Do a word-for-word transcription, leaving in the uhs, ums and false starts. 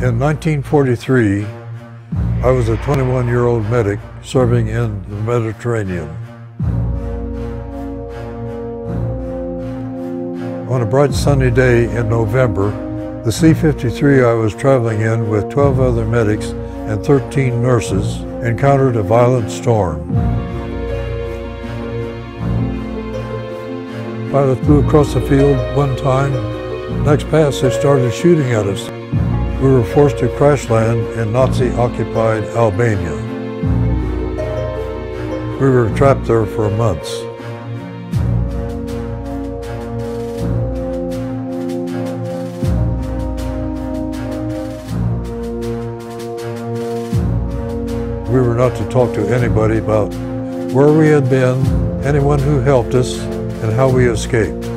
In nineteen forty-three, I was a twenty-one-year-old medic serving in the Mediterranean. On a bright sunny day in November, the C fifty-three I was traveling in with twelve other medics and thirteen nurses encountered a violent storm. Pilot flew across the field one time. Next pass, they started shooting at us. We were forced to crash land in Nazi-occupied Albania. We were trapped there for months. We were not to talk to anybody about where we had been, anyone who helped us, and how we escaped.